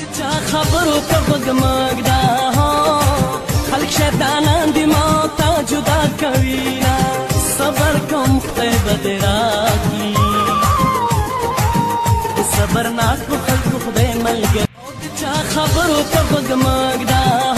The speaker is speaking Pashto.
چا خبرو ته غوږ مږده خلک شیطانان دي ما ته جدا کوینه صبر کوم خدای به دې راکړي صبرناک په خلکو خدای ملګری چا خبرو ته غوږ مږده